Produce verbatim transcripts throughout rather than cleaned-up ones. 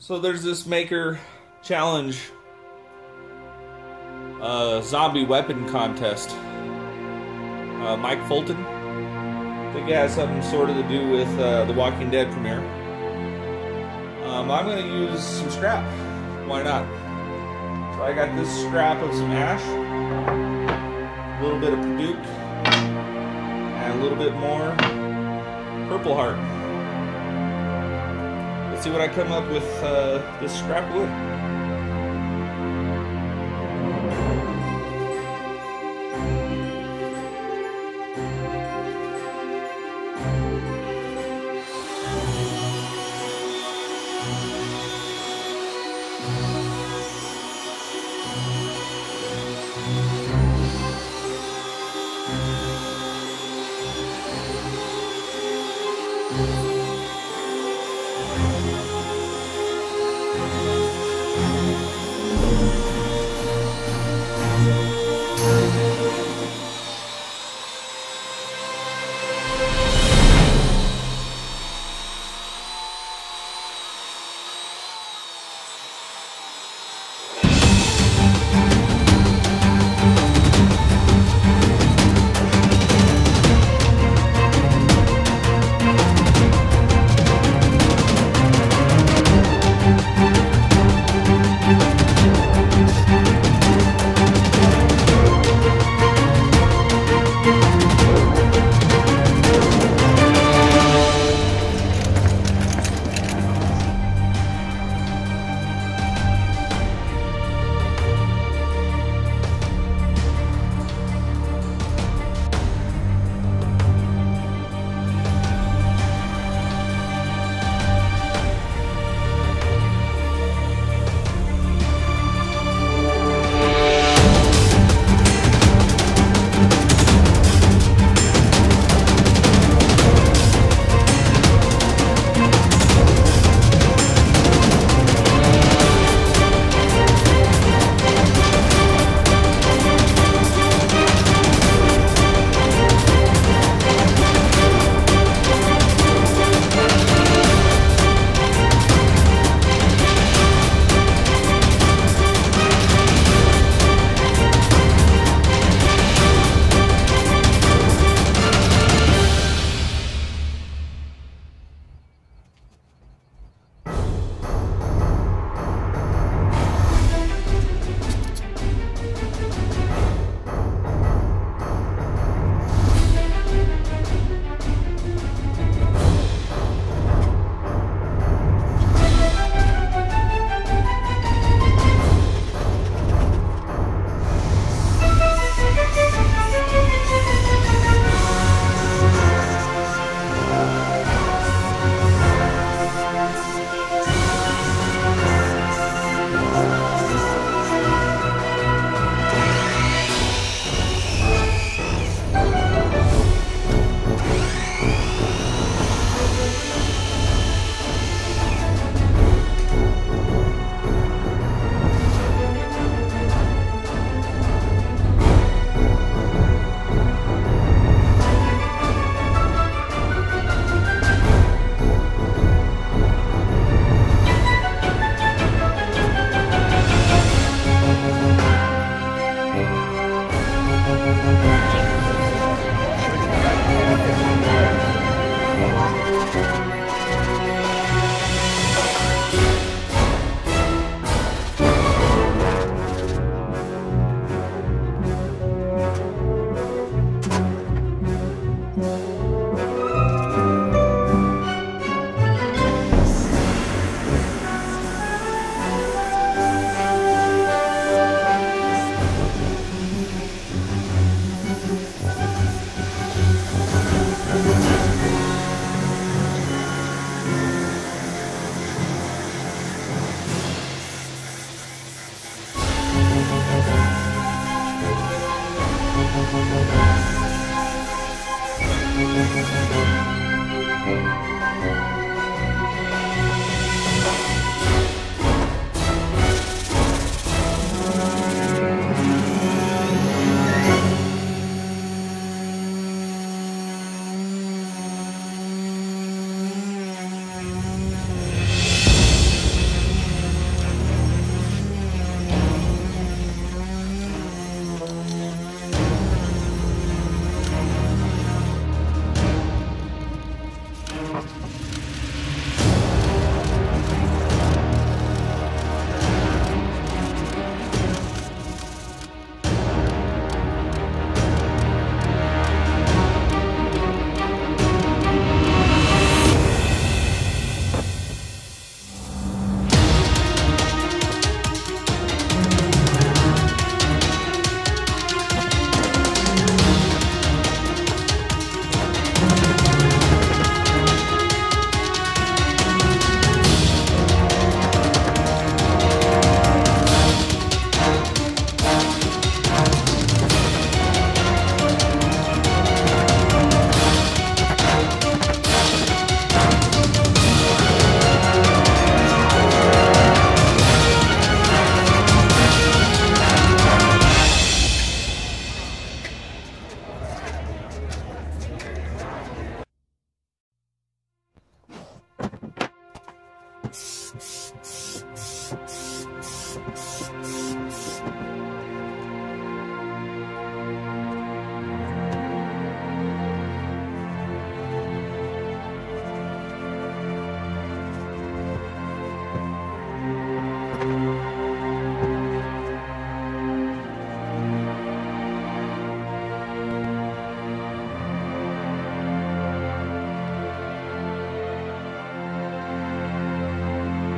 So there's this maker challenge, uh, zombie weapon contest. Uh, Mike Fulton. I think it has something sort of to do with uh, the Walking Dead premiere. Um, I'm going to use some scrap. Why not? So I got this scrap of some ash, a little bit of Purduk, and a little bit more Purpleheart. Let's see what I come up with uh, this scrap wood.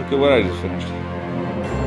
Look at what I just finished.